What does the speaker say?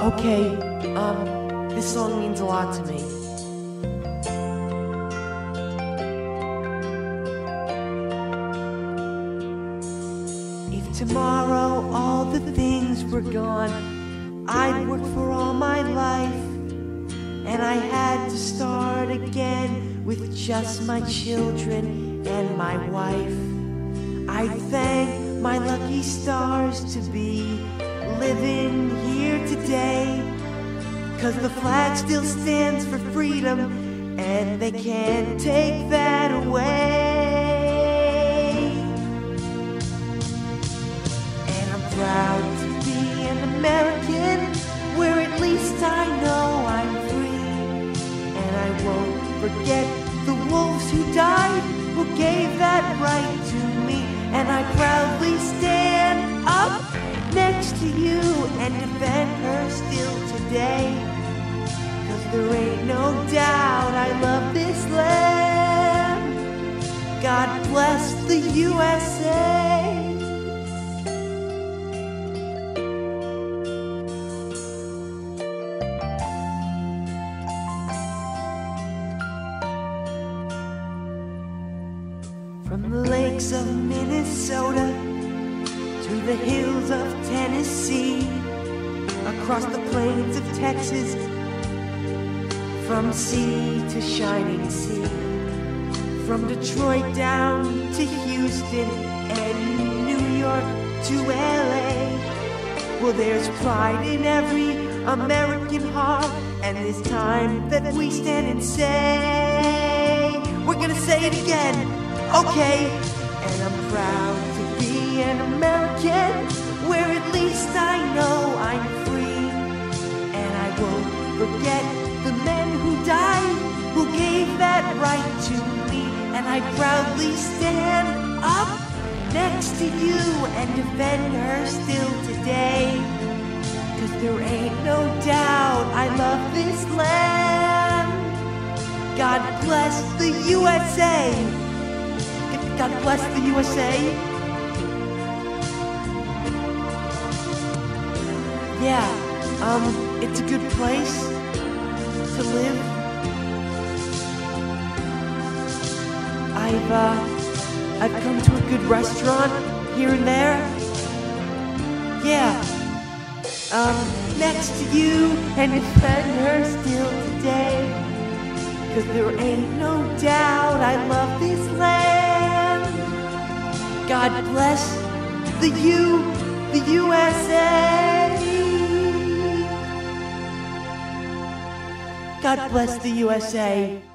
Okay, this song means a lot to me. If tomorrow all the things were gone, I'd work for all my life, and I had to start again with just my children and my wife. I'd thank my lucky stars to be living here today, 'cause the flag still stands for freedom, and they can't take that away. And I'm proud to be an American, where at least I know I'm free. And I won't forget the wolves who died, who gave that right to me. And I proudly stand up next to you and defend her still today, 'cause there ain't no doubt I love this land. God bless the U.S.A. From the lakes of Minnesota to the hills of Tennessee, across the plains of Texas, from sea to shining sea, from Detroit down to Houston and New York to L.A. Well, there's pride in every American heart, and it's time that we stand and say, we're gonna say it again, okay. And I'm proud to be an American, where at least I know I'm free. And I won't forget the men who died, who gave that right to me. And I proudly stand up next to you and defend her still today, 'cause there ain't no doubt I love this land. God bless the U.S.A. God bless the U.S.A. Yeah, it's a good place to live. I've come to a good restaurant here and there. Yeah, next to you and defend her still today, 'cause there ain't no doubt I love this land. God bless the U.S.A. God bless the U.S.A.